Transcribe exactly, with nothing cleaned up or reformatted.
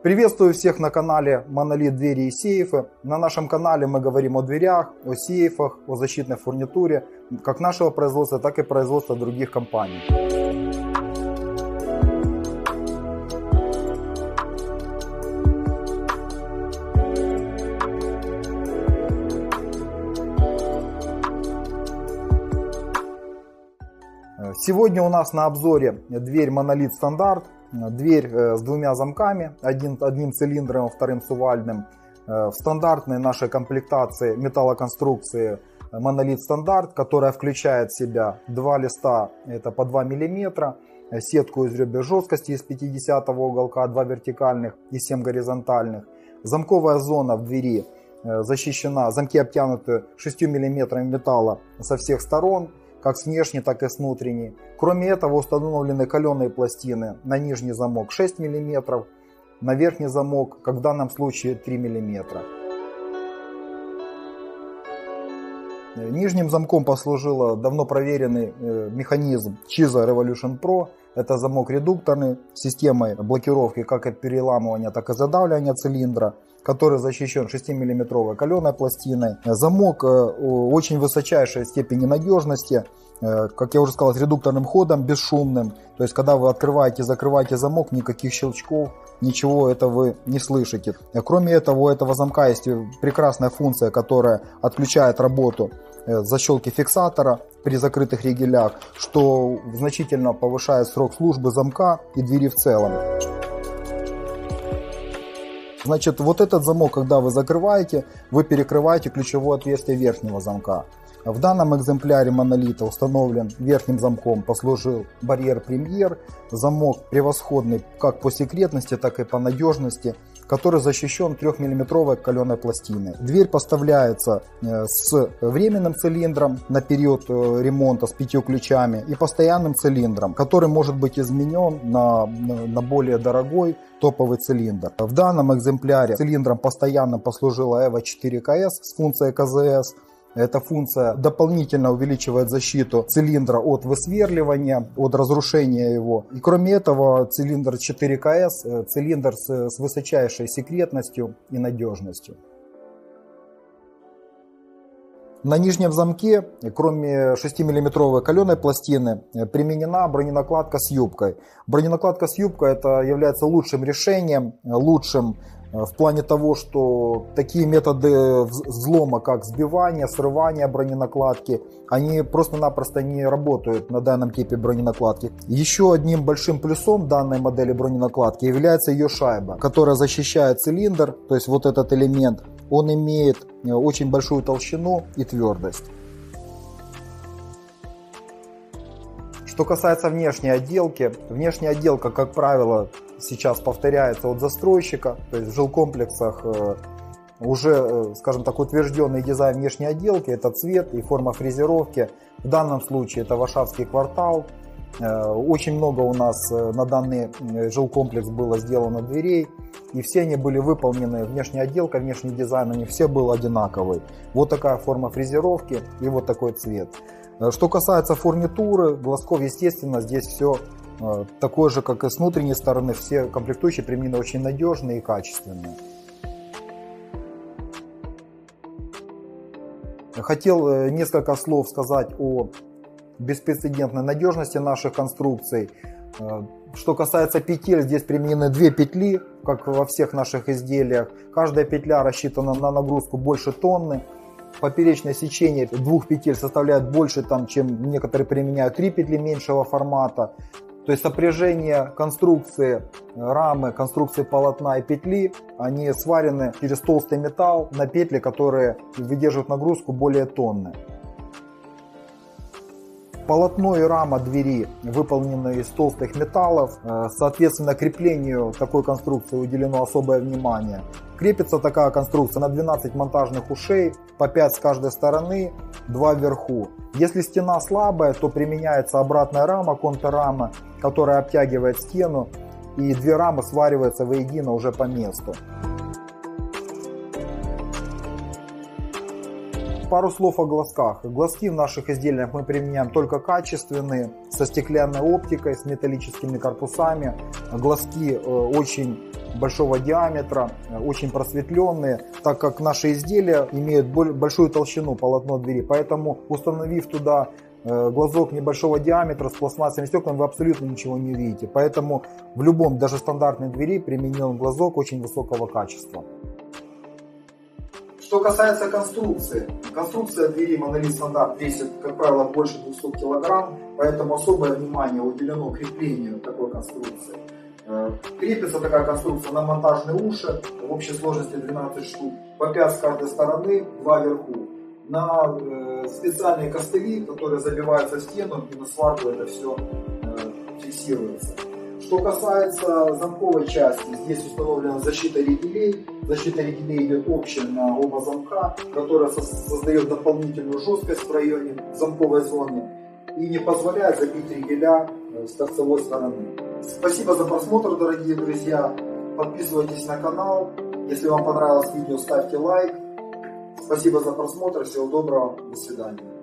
Приветствую всех на канале Monolith Двери и Сейфы. На нашем канале мы говорим о дверях, о сейфах, о защитной фурнитуре, как нашего производства, так и производства других компаний. Сегодня у нас на обзоре дверь Monolith Стандарт. Дверь с двумя замками, один, одним цилиндром, вторым сувальным. В стандартной нашей комплектации металлоконструкции Monolith Стандарт, которая включает в себя два листа, это по два миллиметра, сетку из ребер жесткости из пятидесятого уголка, два вертикальных и семь горизонтальных. Замковая зона в двери защищена, замки обтянуты шестью миллиметрами металла со всех сторон, как с внешней, так и с внутренней. Кроме этого установлены каленые пластины на нижний замок шесть миллиметров, на верхний замок, как в данном случае, три миллиметра. Нижним замком послужил давно проверенный механизм Chiza Revolution Pro. Это замок редукторный с системой блокировки как от переламывания, так и задавливания цилиндра, который защищен шестимиллиметровой каленой пластиной. Замок очень высочайшей степени надежности, как я уже сказал, с редукторным ходом, бесшумным. То есть, когда вы открываете и закрываете замок, никаких щелчков, ничего этого вы не слышите. Кроме этого, у этого замка есть прекрасная функция, которая отключает работу защелки фиксатора при закрытых ригелях, что значительно повышает срок службы замка и двери в целом. Значит, вот этот замок, когда вы закрываете, вы перекрываете ключевое отверстие верхнего замка. В данном экземпляре монолита установлен верхним замком, послужил барьер Premier. Замок превосходный как по секретности, так и по надежности, который защищен трехмиллиметровой каленой пластиной. Дверь поставляется с временным цилиндром на период ремонта с пятью ключами и постоянным цилиндром, который может быть изменен на, на более дорогой топовый цилиндр. В данном экземпляре цилиндром постоянным послужила эво четыре ка эс с функцией ка зэ эс. Эта функция дополнительно увеличивает защиту цилиндра от высверливания, от разрушения его. И кроме этого, цилиндр четыре ка эс, цилиндр с, с высочайшей секретностью и надежностью. На нижнем замке, кроме шестимиллиметровой каленой пластины, применена броненакладка с юбкой. Броненакладка с юбкой это является лучшим решением, лучшим в плане того, что такие методы взлома, как сбивание, срывание броненакладки, они просто-напросто не работают на данном типе броненакладки. Еще одним большим плюсом данной модели броненакладки является ее шайба, которая защищает цилиндр, то есть вот этот элемент, он имеет очень большую толщину и твердость. Что касается внешней отделки, внешняя отделка, как правило, сейчас повторяется от застройщика, то есть в жилкомплексах уже, скажем так, утвержденный дизайн внешней отделки, это цвет и форма фрезеровки. В данном случае это Варшавский квартал. Очень много у нас на данный жилкомплекс было сделано дверей, и все они были выполнены, внешняя отделка, внешний дизайн, они все был одинаковый. Вот такая форма фрезеровки и вот такой цвет. Что касается фурнитуры, глазков, естественно, здесь все такое же, как и с внутренней стороны. Все комплектующие применены очень надежные и качественные. Хотел несколько слов сказать о беспрецедентной надежности наших конструкций. Что касается петель, здесь применены две петли, как во всех наших изделиях. Каждая петля рассчитана на нагрузку больше тонны. Поперечное сечение двух петель составляет больше, там, чем некоторые применяют три петли меньшего формата. То есть сопряжение конструкции рамы, конструкции полотна и петли, они сварены через толстый металл на петли, которые выдерживают нагрузку более тонны. Полотно и рама двери выполнены из толстых металлов, соответственно, креплению такой конструкции уделено особое внимание. Крепится такая конструкция на двенадцать монтажных ушей, по пять с каждой стороны, два вверху. Если стена слабая, то применяется обратная рама, контррама, которая обтягивает стену, и две рамы свариваются воедино уже по месту. Пару слов о глазках. Глазки в наших изделиях мы применяем только качественные, со стеклянной оптикой, с металлическими корпусами. Глазки очень большого диаметра, очень просветленные, так как наши изделия имеют большую толщину полотно двери. Поэтому, установив туда глазок небольшого диаметра с пластмассовыми стеклами, вы абсолютно ничего не увидите. Поэтому в любом, даже стандартной двери, применен глазок очень высокого качества. Что касается конструкции. Конструкция двери Monolith стандарт весит, как правило, больше двухсот килограмм, поэтому особое внимание уделено креплению такой конструкции. Крепится такая конструкция на монтажные уши, в общей сложности двенадцать штук, по пять с каждой стороны, два вверху. На специальные костыли, которые забиваются в стену, и на сварку это все фиксируется. Что касается замковой части, здесь установлена защита ригелей. Защита ригелей идет общая на оба замка, которая создает дополнительную жесткость в районе замковой зоны и не позволяет забить ригеля с торцевой стороны. Спасибо за просмотр, дорогие друзья. Подписывайтесь на канал. Если вам понравилось видео, ставьте лайк. Спасибо за просмотр. Всего доброго. До свидания.